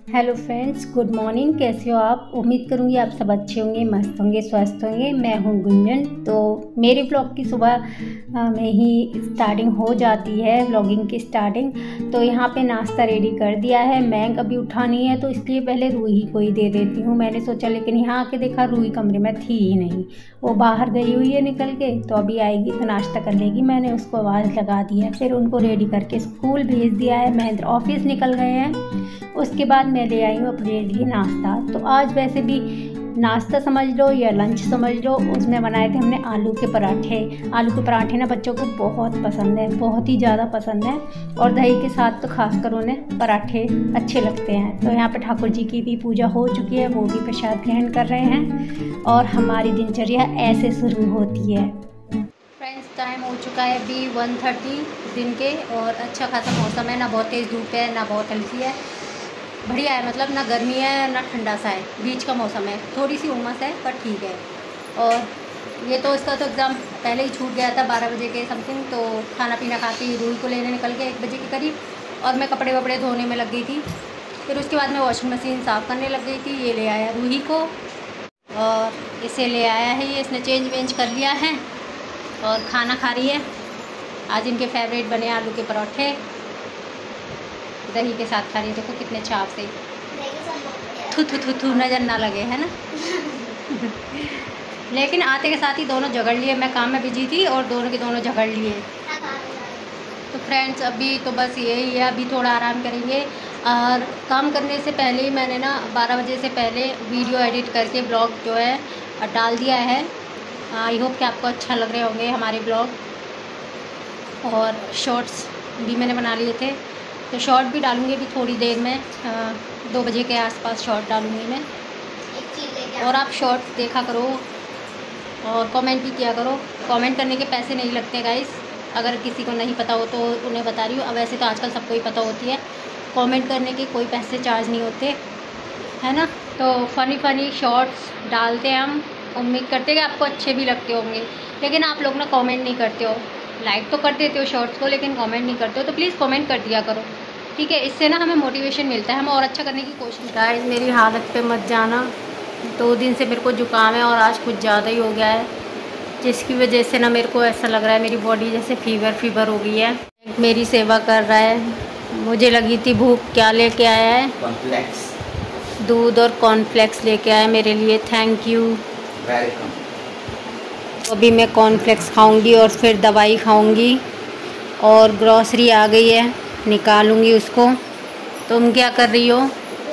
Hello friends, good morning. कैसे हो आप? उम्मीद करूँगी आप सब अच्छे होंगे, मस्त होंगे, स्वस्थ होंगे। मैं हूँ गुंजन। तो मेरे ब्लॉग की सुबह में ही स्टार्टिंग हो जाती है, ब्लॉगिंग की स्टार्टिंग। तो यहाँ पे नाश्ता रेडी कर दिया है। मैं कभी उठा नहीं है तो इसलिए पहले रूही को ही दे देती हूँ, मैंने सोचा। लेकिन यहाँ आके देखा रूही कमरे में थी ही नहीं, वो बाहर गई हुई है निकल के। तो अभी आएगी तो नाश्ता कर लेगी। मैंने उसको आवाज़ लगा दी है, फिर उनको रेडी करके स्कूल भेज दिया है। महेंद्र ऑफिस निकल गए हैं। उसके बाद मैं ले आई हूँ अपने लिए नाश्ता। तो आज वैसे भी नाश्ता समझ लो या लंच समझ लो, उसमें बनाए थे हमने आलू के पराठे। आलू के पराठे ना बच्चों को बहुत पसंद है, बहुत ही ज़्यादा पसंद है। और दही के साथ तो खासकर उन्हें पराठे अच्छे लगते हैं। तो यहाँ पे ठाकुर जी की भी पूजा हो चुकी है, वो भी प्रसाद ग्रहण कर रहे हैं और हमारी दिनचर्या ऐसे शुरू होती है। फ्रेंड्स, टाइम हो चुका है अभी 1:30 दिन के और अच्छा खासा मौसम है, ना बहुत तेज़ धूप है ना बहुत हल्की है, बढ़िया है। मतलब ना गर्मी है ना ठंडा सा है, बीच का मौसम है। थोड़ी सी उमस है पर ठीक है। और ये तो इसका तो एग्ज़ाम पहले ही छूट गया था 12 बजे के समथिंग। तो खाना पीना खा के रूही को लेने निकल के 1 बजे के करीब, और मैं कपड़े वपड़े धोने में लग गई थी। फिर उसके बाद मैं वॉशिंग मशीन साफ़ करने लग गई थी। ये ले आया रूही को और इसे ले आया है, ये इसने चेंज वेंज कर लिया है और खाना खा रही है। आज इनके फेवरेट बने आलू के पराठे, दही के साथ खा रही है। देखो कितने चाव से, थू थू थू थू नज़र ना लगे, है ना। लेकिन आते के साथ ही दोनों झगड़ लिए। मैं काम में बिजी थी और दोनों के दोनों झगड़ लिए। तो फ्रेंड्स, अभी तो बस यही है, अभी थोड़ा आराम करेंगे। और काम करने से पहले ही मैंने ना 12 बजे से पहले वीडियो एडिट करके ब्लॉग जो है डाल दिया है। आई होप कि आपको अच्छा लग रहे होंगे हमारे ब्लॉग। और शॉर्ट्स भी मैंने बना लिए थे, तो शॉर्ट भी डालूँगी अभी थोड़ी देर में। 2 बजे के आसपास शॉर्ट डालूँगी मैं। और आप शॉर्ट देखा करो और कमेंट भी किया करो। कमेंट करने के पैसे नहीं लगते गाइस, अगर किसी को नहीं पता हो तो उन्हें बता रही हूँ। अब वैसे तो आजकल सबको ही पता होती है, कमेंट करने के कोई पैसे चार्ज नहीं होते, है ना। तो फ़नी शॉर्ट्स डालते हैं हम। उम्मीद करते हैं कि आपको अच्छे भी लगते होंगे। लेकिन आप लोग ना कमेंट नहीं करते हो, लाइक तो कर देते हो शॉर्ट्स को, लेकिन कमेंट नहीं करते हो। तो प्लीज़ कमेंट कर दिया करो, ठीक है। इससे ना हमें मोटिवेशन मिलता है, हम और अच्छा करने की कोशिश। गाइस, मेरी हालत पे मत जाना। 2 दिन से मेरे को जुकाम है और आज कुछ ज़्यादा ही हो गया है, जिसकी वजह से ना मेरे को ऐसा लग रहा है मेरी बॉडी जैसे फीवर हो गई है। मेरी सेवा कर रहा है। मुझे लगी थी भूख, क्या लेके आया है? कॉर्नफ्लेक्स, दूध और कॉर्नफ्लेक्स लेके आया मेरे लिए। Thank you, welcome. अभी मैं कॉर्नफ्लेक्स खाऊंगी और फिर दवाई खाऊंगी। और ग्रॉसरी आ गई है, निकालूंगी उसको। तुम क्या कर रही हो?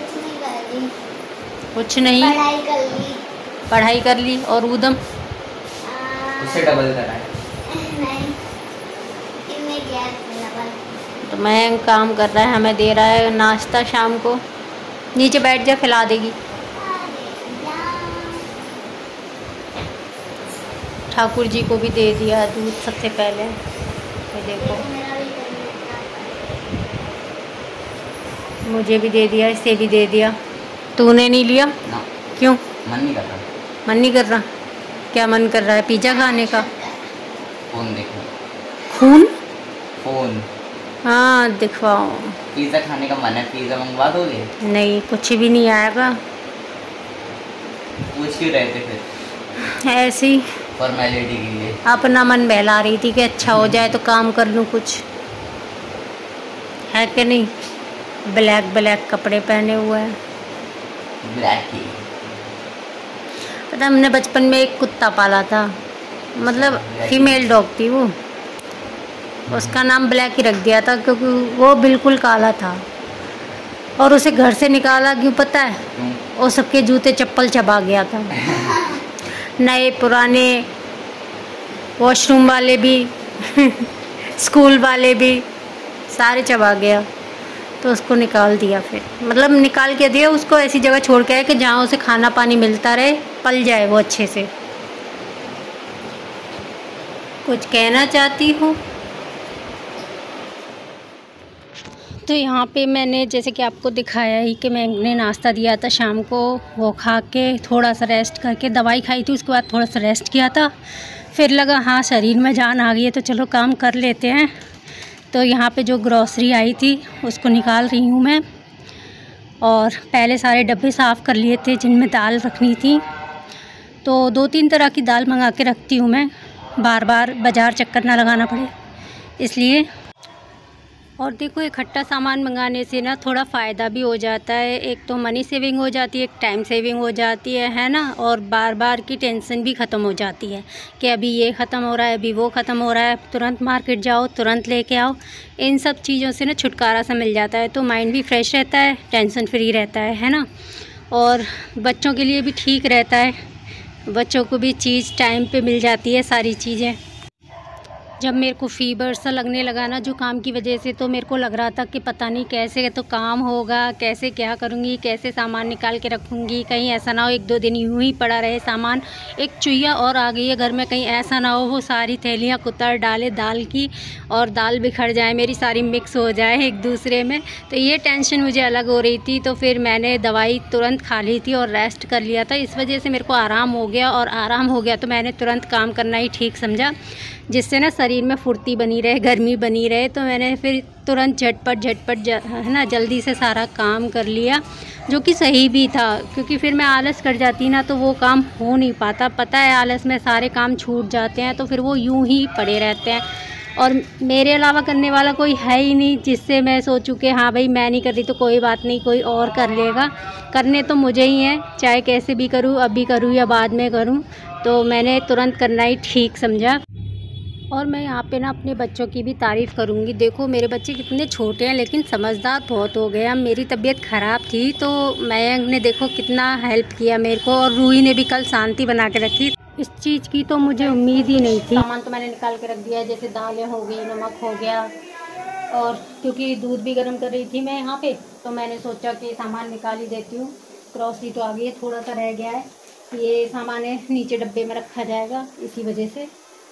कुछ नहीं, पढ़ाई कर ली। और उदम उससे डबल करा है। तो मैं काम कर रहा है, हमें दे रहा है नाश्ता शाम को। नीचे बैठ जा, खिला देगी। ठाकुर जी को भी दे दिया दूध सबसे पहले। ये देखो, मुझे भी दे दिया, इसे भी दे दिया। तूने नहीं लिया? ना। क्यों? मन नहीं कर रहा। मन नहीं कर रहा? क्या मन कर रहा है? पिज़्ज़ा खाने का? फोन देखो। खून? फोन? हाँ, दिखवाओ। पिज़्ज़ा खाने का मन है, पिज़्ज़ा मंगवा दोगे? नहीं, कुछ भी नहीं आएगा। पूछ क्यों रहे थे फिर? ऐसे ही फॉर्मेलिटी के लिए। अपना मन बहला रही थी कि अच्छा हो जाए तो काम कर लूँ कुछ, है कि नहीं। ब्लैक कपड़े पहने हुए हैं। ब्लैक ही। पता, हमने बचपन में एक कुत्ता पाला था, मतलब फीमेल डॉग थी वो। उसका नाम ब्लैक ही रख दिया था क्योंकि वो बिल्कुल काला था। और उसे घर से निकाला क्यों पता है? वो सबके जूते चप्पल चबा गया था। नए पुराने, वॉशरूम वाले भी स्कूल वाले भी, सारे चबा गया। तो उसको निकाल दिया। फिर मतलब निकाल के दिया उसको, ऐसी जगह छोड़ के आया कि जहाँ उसे खाना पानी मिलता रहे, पल जाए वो अच्छे से। कुछ कहना चाहती हूँ? तो यहाँ पे मैंने जैसे कि आपको दिखाया ही कि मैंने नाश्ता दिया था शाम को, वो खा के थोड़ा सा रेस्ट करके दवाई खाई थी, उसके बाद थोड़ा सा रेस्ट किया था। फिर लगा हाँ शरीर में जान आ गई है तो चलो काम कर लेते हैं। तो यहाँ पे जो ग्रॉसरी आई थी उसको निकाल रही हूँ मैं। और पहले सारे डब्बे साफ़ कर लिए थे जिनमें दाल रखनी थी। तो 2-3 तरह की दाल मंगा के रखती हूँ मैं, बार बार बाज़ार चक्कर ना लगाना पड़े इसलिए। और देखो, इकट्ठा सामान मंगाने से ना थोड़ा फ़ायदा भी हो जाता है। एक तो मनी सेविंग हो जाती है, एक टाइम सेविंग हो जाती है ना। और बार बार की टेंशन भी ख़त्म हो जाती है कि अभी ये ख़त्म हो रहा है, अभी वो ख़त्म हो रहा है, तुरंत मार्केट जाओ, तुरंत लेके आओ। इन सब चीज़ों से ना छुटकारा सा मिल जाता है, तो माइंड भी फ्रेश रहता है, टेंशन फ्री रहता है ना। और बच्चों के लिए भी ठीक रहता है, बच्चों को भी चीज़ टाइम पे मिल जाती है सारी चीज़ें। जब मेरे को फ़ीवर सा लगने लगा ना जुकाम की वजह से, तो मेरे को लग रहा था कि पता नहीं कैसे तो काम होगा, कैसे क्या करूँगी, कैसे सामान निकाल के रखूँगी, कहीं ऐसा ना हो 1-2 दिन यूँ ही पड़ा रहे सामान। एक चुईया और आ गई है घर में, कहीं ऐसा ना हो वो सारी थैलियाँ कुतर डाले दाल की और दाल बिखर जाए, मेरी सारी मिक्स हो जाए एक दूसरे में। तो ये टेंशन मुझे अलग हो रही थी। तो फिर मैंने दवाई तुरंत खा ली थी और रेस्ट कर लिया था। इस वजह से मेरे को आराम हो गया, और आराम हो गया तो मैंने तुरंत काम करना ही ठीक समझा, जिससे ना शरीर में फुर्ती बनी रहे, गर्मी बनी रहे। तो मैंने फिर तुरंत झटपट है ना जल्दी से सारा काम कर लिया, जो कि सही भी था, क्योंकि फिर मैं आलस कर जाती ना तो वो काम हो नहीं पाता। पता है आलस में सारे काम छूट जाते हैं, तो फिर वो यूं ही पड़े रहते हैं। और मेरे अलावा करने वाला कोई है ही नहीं जिससे मैं सोचूं कि हाँ भाई मैं नहीं कर रही तो कोई बात नहीं, कोई और कर लेगा। करने तो मुझे ही हैं, चाहे कैसे भी करूँ, अभी करूँ या बाद में करूँ। तो मैंने तुरंत करना ही ठीक समझा। और मैं यहाँ पे ना अपने बच्चों की भी तारीफ़ करूँगी। देखो मेरे बच्चे कितने छोटे हैं लेकिन समझदार बहुत हो गए हैं। मेरी तबीयत ख़राब थी तो मयंक ने देखो कितना हेल्प किया मेरे को, और रूही ने भी कल शांति बना के रखी। इस चीज़ की तो मुझे उम्मीद ही नहीं थी। सामान तो मैंने निकाल के रख दिया है, जैसे दालें हो गई, नमक हो गया, और क्योंकि दूध भी गर्म कर रही थी मैं यहाँ पे, तो मैंने सोचा कि सामान निकाल ही देती हूँ। ग्रॉसरी तो आ गई है, थोड़ा सा रह गया है, ये सामान है नीचे डब्बे में रखा जाएगा, इसी वजह से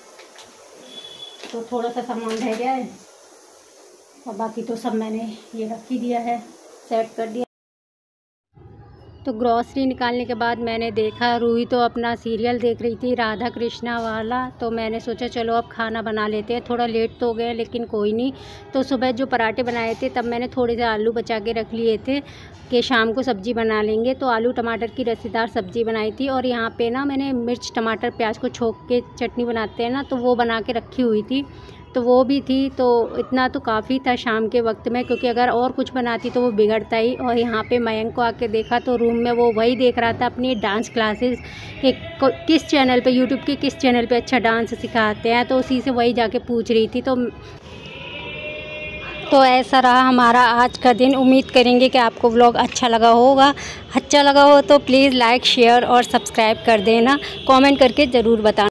तो थोड़ा सा सामान रह गया है, और बाकी तो सब मैंने ये रख ही दिया है, सेट कर दिया। तो ग्रॉसरी निकालने के बाद मैंने देखा रूही तो अपना सीरियल देख रही थी, राधा कृष्णा वाला। तो मैंने सोचा चलो अब खाना बना लेते हैं, थोड़ा लेट तो हो गए लेकिन कोई नहीं। तो सुबह जो पराठे बनाए थे तब मैंने थोड़े से आलू बचा के रख लिए थे कि शाम को सब्ज़ी बना लेंगे। तो आलू टमाटर की रसीदार सब्ज़ी बनाई थी, और यहाँ पे ना मैंने मिर्च टमाटर प्याज को छोंक के चटनी बनाते हैं ना, तो वो बना के रखी हुई थी, तो वो भी थी। तो इतना तो काफ़ी था शाम के वक्त में, क्योंकि अगर और कुछ बनाती तो वो बिगड़ता ही। और यहाँ पे मयंक को आके देखा तो रूम में वो वही देख रहा था अपनी डांस क्लासेस कि किस चैनल पे, यूट्यूब के किस चैनल पे अच्छा डांस सिखाते हैं, तो उसी से वही जाके पूछ रही थी। तो ऐसा रहा हमारा आज का दिन। उम्मीद करेंगे कि आपको व्लॉग अच्छा लगा होगा। अच्छा लगा हो तो प्लीज़ लाइक, शेयर और सब्सक्राइब कर देना, कमेंट करके ज़रूर बताना।